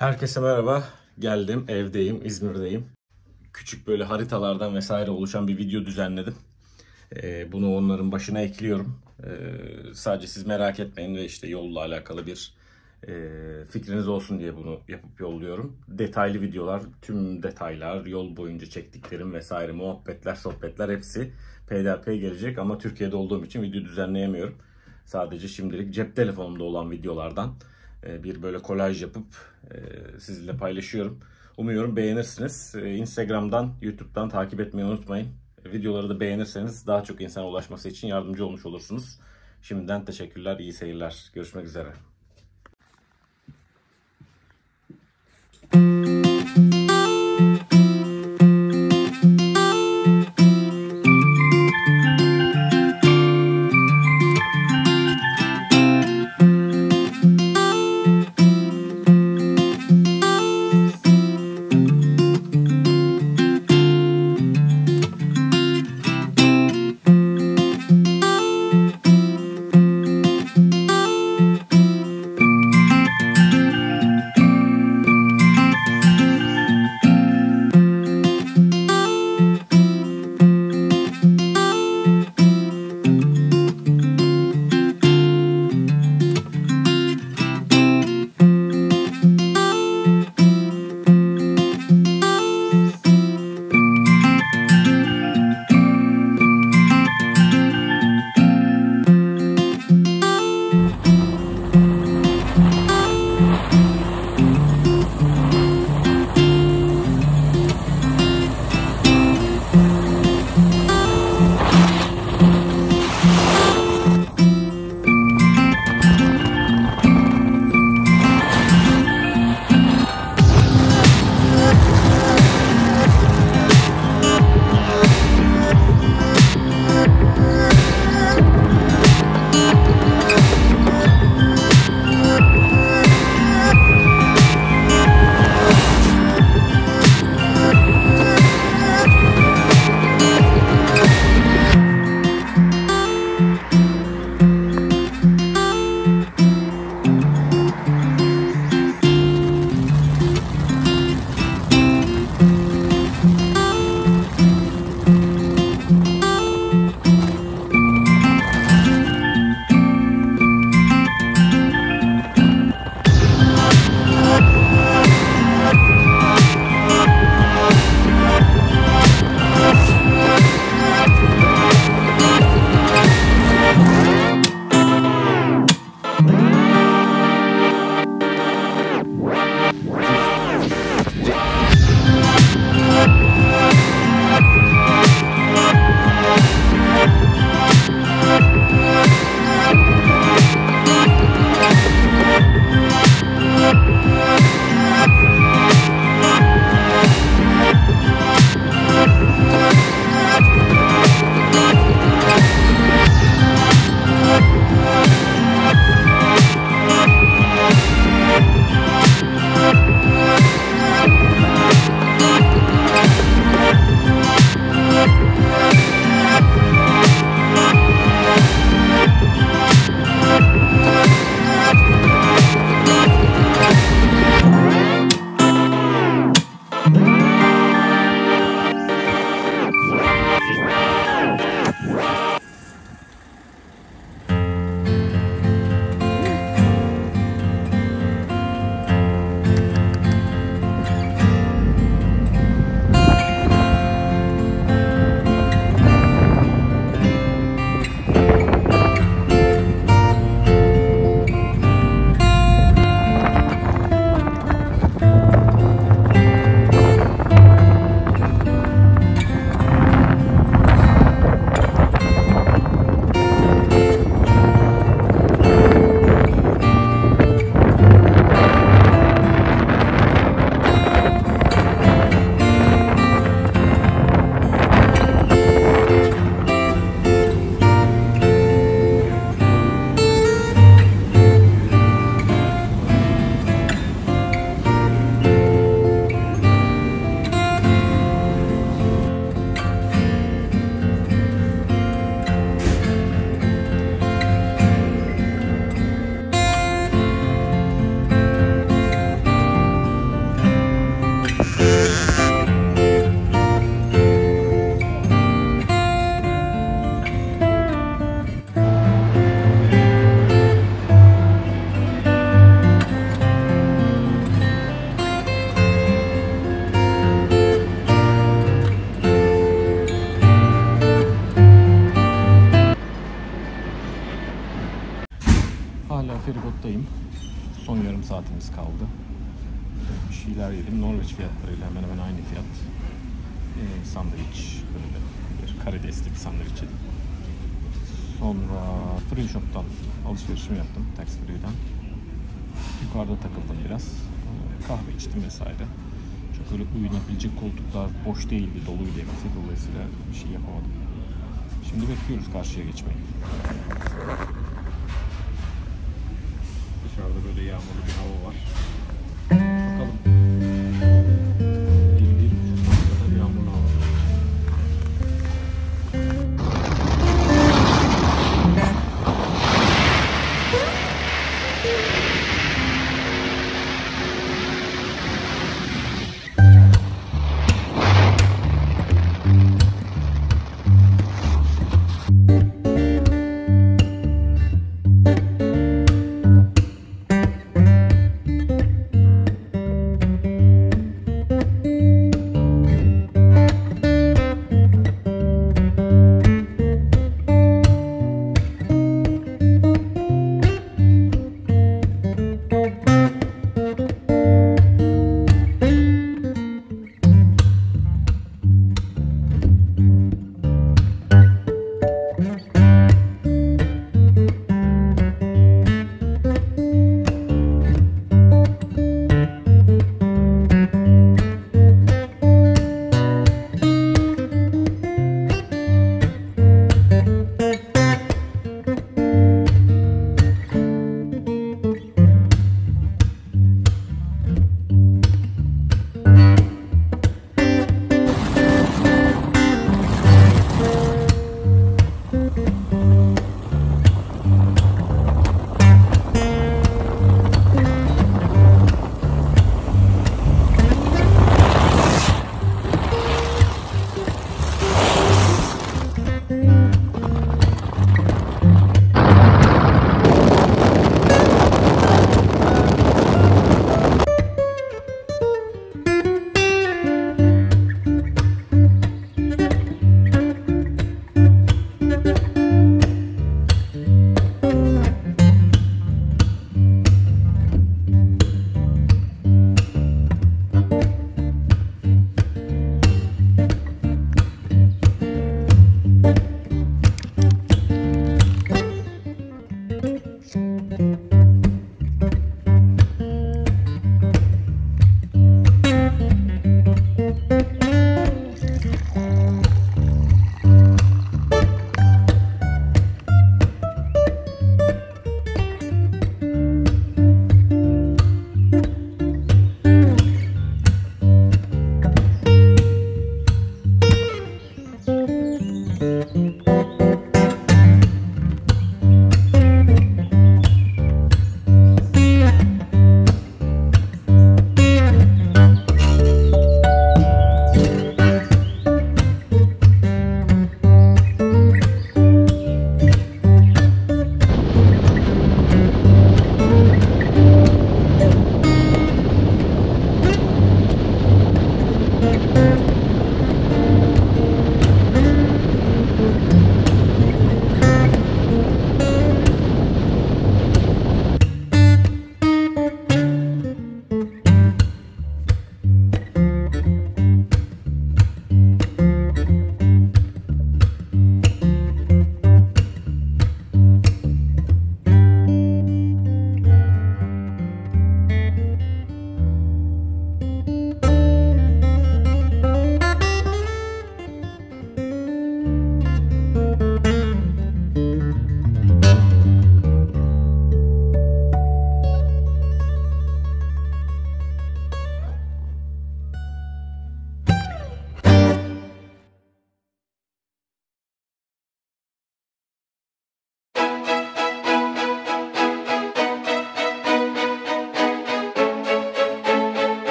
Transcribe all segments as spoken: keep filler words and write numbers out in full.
Herkese merhaba. Geldim, evdeyim, İzmir'deyim. Küçük böyle haritalardan vesaire oluşan bir video düzenledim. Ee, bunu onların başına ekliyorum. Ee, sadece siz merak etmeyin ve işte yolla alakalı bir e, fikriniz olsun diye bunu yapıp yolluyorum. Detaylı videolar, tüm detaylar, yol boyunca çektiklerim vesaire, muhabbetler, sohbetler hepsi peyderpey gelecek. Ama Türkiye'de olduğum için video düzenleyemiyorum. Sadece şimdilik cep telefonumda olan videolardan bir böyle kolaj yapıp sizinle paylaşıyorum. Umuyorum beğenirsiniz. Instagram'dan, YouTube'dan takip etmeyi unutmayın. Videoları da beğenirseniz daha çok insana ulaşması için yardımcı olmuş olursunuz. Şimdiden teşekkürler, iyi seyirler. Görüşmek üzere. kaldı. Bir şeyler yedim. Norveç fiyatlarıyla hemen hemen aynı fiyat. Ee, sandviç, böyle bir karidesli bir sandviç yedim. Sonra Free Shop'tan alışverişimi yaptım, Tax Free'den. Yukarıda takıldım biraz. Ee, kahve içtim vesaire. Çok öyle uyunabilecek koltuklar boş değildi, doluydu hepsi. Dolayısıyla bir şey yapamadım. Şimdi bekliyoruz karşıya geçmeyi. Dışarıda böyle yağmurlu bir hava var. Bakalım. Bir, bir buçuk saat kadar yağmurlu hava.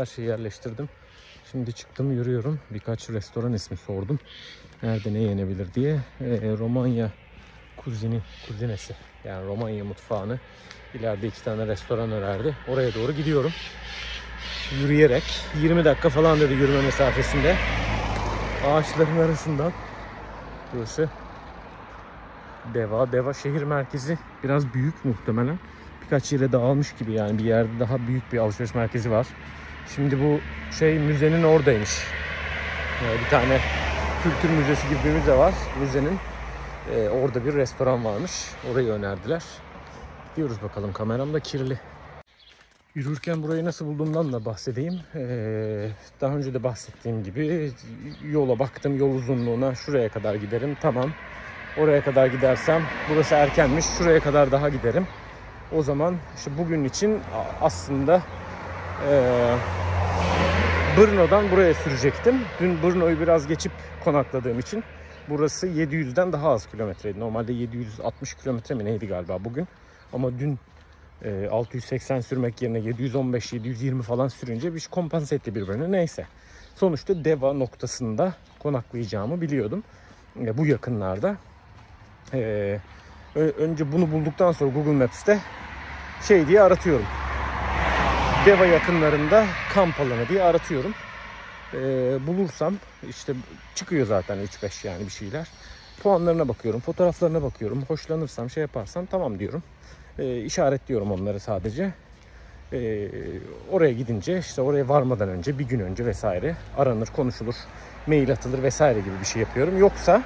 şeyi yerleştirdim. Şimdi çıktım, yürüyorum. Birkaç restoran ismi sordum. Nerede ne yenebilir diye. Ee, Romanya kuzini, kuzinesi. Yani Romanya mutfağını ileride iki tane restoran önerdi. Oraya doğru gidiyorum. Yürüyerek. yirmi dakika falan dedi yürüme mesafesinde. Ağaçların arasından. Burası Deva. Deva şehir merkezi. Biraz büyük muhtemelen. Birkaç yere dağılmış gibi, yani bir yerde daha büyük bir alışveriş merkezi var. Şimdi bu şey müzenin oradaymış. Yani bir tane kültür müzesi gibi bir müze var. Müzenin e, orada bir restoran varmış. Orayı önerdiler. Gidiyoruz bakalım. Kameram da kirli. Yürürken burayı nasıl bulduğumdan da bahsedeyim. Ee, daha önce de bahsettiğim gibi yola baktım, yol uzunluğuna şuraya kadar giderim. Tamam. Oraya kadar gidersem burası erkenmiş. Şuraya kadar daha giderim. O zaman işte bugün için aslında e, Brno'dan buraya sürecektim. Dün Brno'yu biraz geçip konakladığım için burası yedi yüzden daha az kilometreydi. Normalde yedi yüz altmış kilometre mi neydi galiba bugün. Ama dün e, altı yüz seksen sürmek yerine yedi yüz on beş yedi yüz yirmi falan sürünce bir kompanse etti birbirini. Neyse. Sonuçta Deva noktasında konaklayacağımı biliyordum. E, bu yakınlarda. E, önce bunu bulduktan sonra Google Maps'te şey diye aratıyorum. Deva yakınlarında kamp alanı diye aratıyorum. Ee, bulursam işte çıkıyor zaten üç beş yani bir şeyler. Puanlarına bakıyorum, fotoğraflarına bakıyorum. Hoşlanırsam, şey yaparsam tamam diyorum. Ee, işaretliyorum onları sadece. Ee, oraya gidince, işte oraya varmadan önce, bir gün önce vesaire aranır, konuşulur, mail atılır vesaire gibi bir şey yapıyorum. Yoksa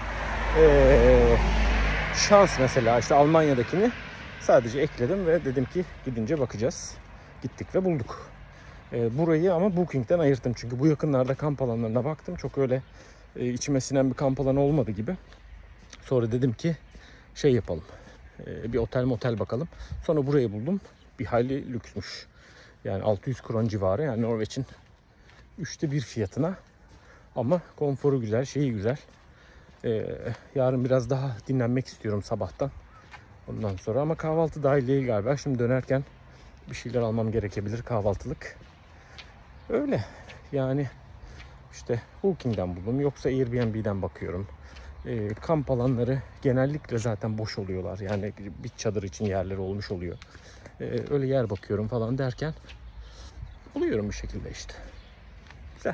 ee, şans mesela işte Almanya'dakini sadece ekledim ve dedim ki gidince bakacağız. Gittik ve bulduk. E, burayı ama Booking'den ayırttım. Çünkü bu yakınlarda kamp alanlarına baktım. Çok öyle e, içime sinen bir kamp alanı olmadı gibi. Sonra dedim ki şey yapalım. E, bir otel motel bakalım. Sonra burayı buldum. Bir hayli lüksmüş. Yani altı yüz kron civarı. Yani Norveç'in üçte bir fiyatına. Ama konforu güzel, şeyi güzel. E, yarın biraz daha dinlenmek istiyorum sabahtan. Ondan sonra ama kahvaltı dahil değil galiba. Şimdi dönerken bir şeyler almam gerekebilir, kahvaltılık. Öyle. Yani işte Booking'den buldum. Yoksa Airbnb'den bakıyorum. E, kamp alanları genellikle zaten boş oluyorlar. Yani bir çadır için yerleri olmuş oluyor. E, öyle yer bakıyorum falan derken buluyorum bir şekilde işte. Güzel.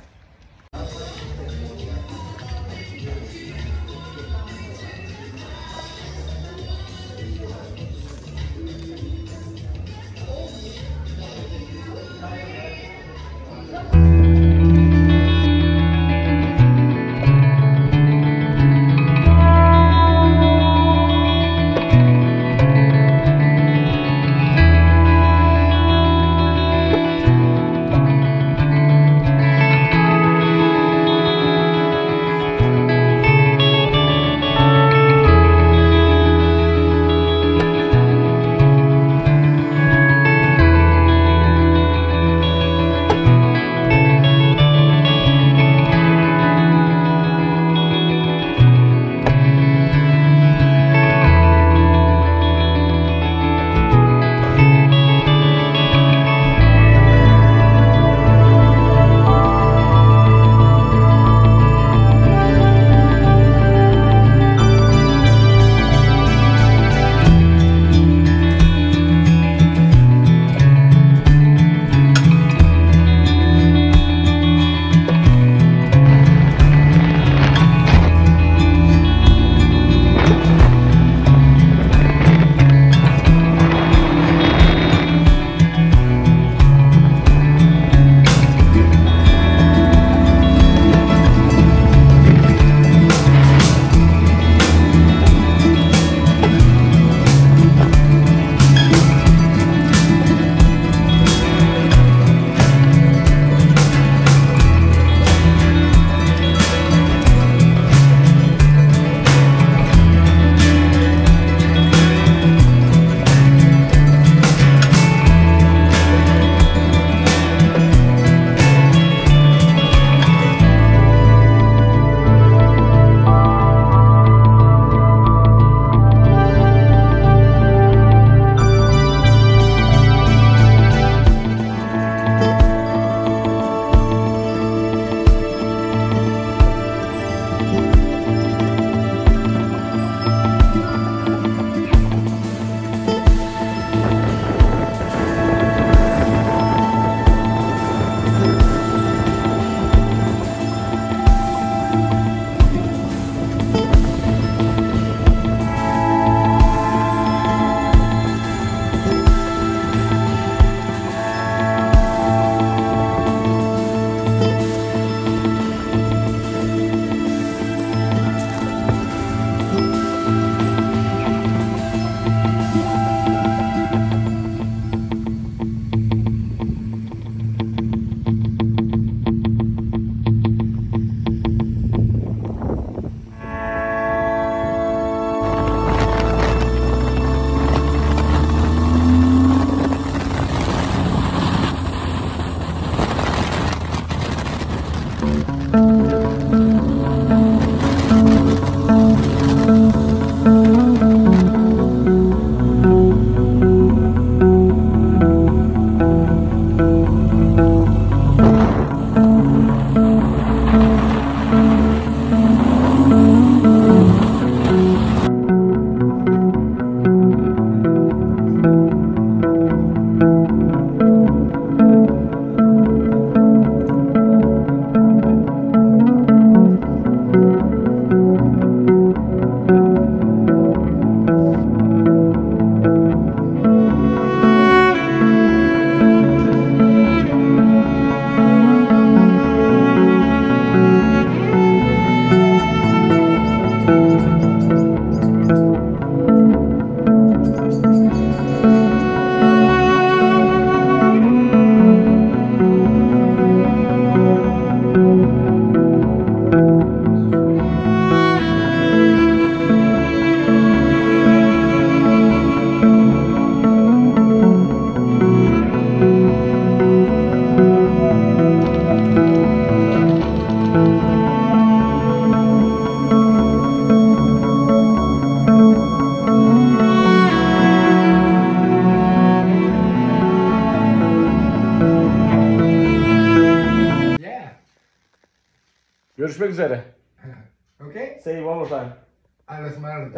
Görüşmek üzere. Okay? Say it one more time. I smile.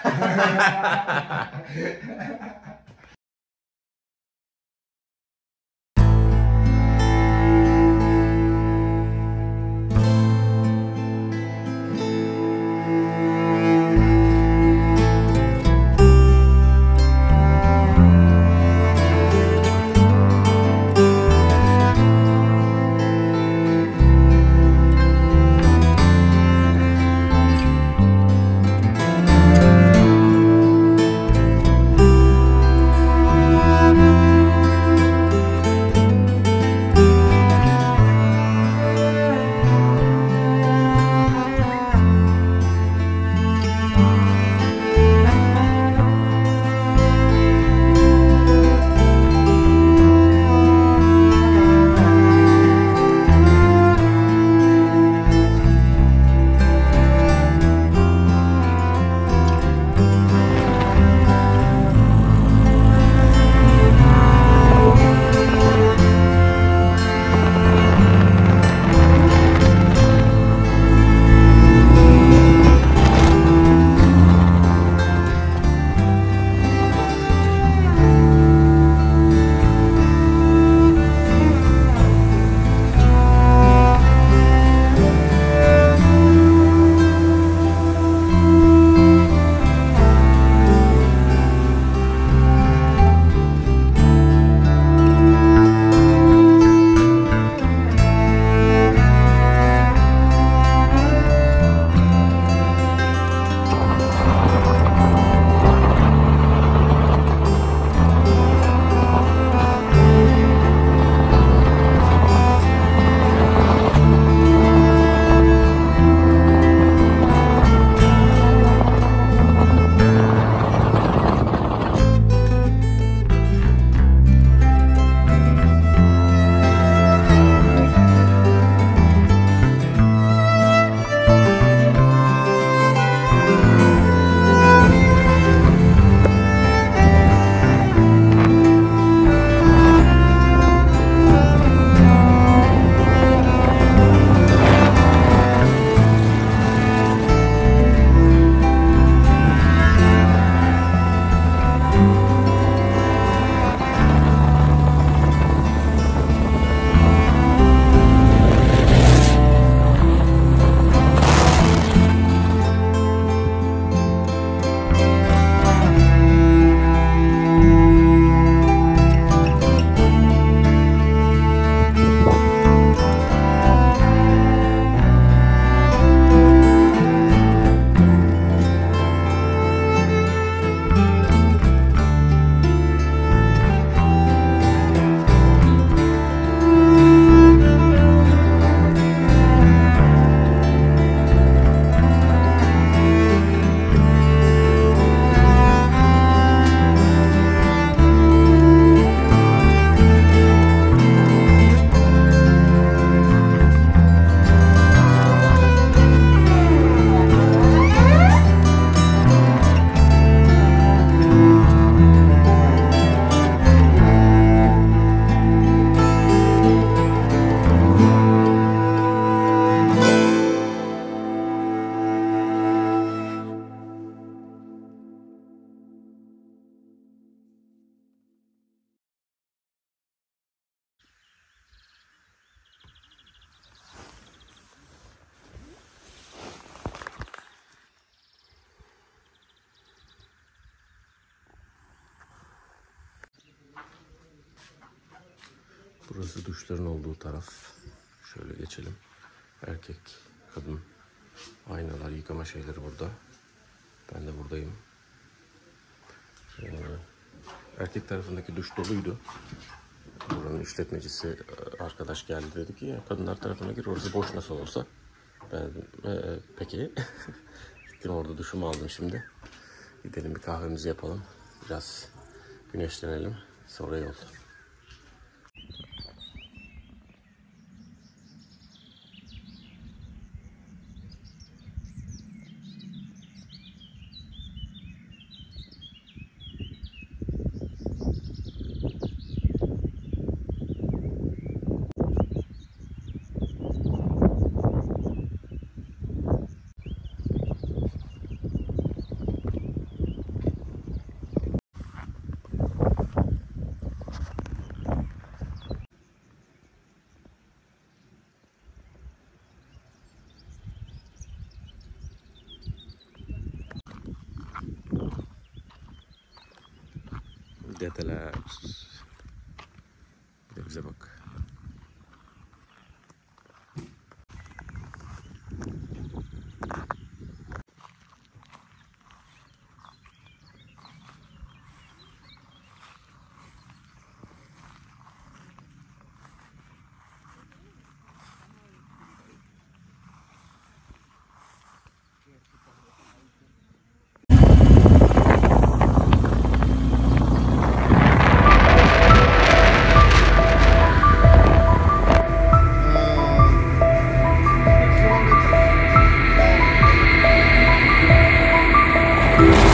Burası duşların olduğu taraf. Şöyle geçelim. Erkek, kadın, aynalar, yıkama şeyleri burada. Ben de buradayım. Ee, erkek tarafındaki duş doluydu. Buranın işletmecisi arkadaş geldi, dedi ki ya kadınlar tarafına gir, orası boş nasıl olsa. Ben e, peki gittim, orada duşumu aldım şimdi. Gidelim bir kahvemizi yapalım. Biraz güneşlenelim. Sonra yol. Dedeler. Bir de bize bak. Uh,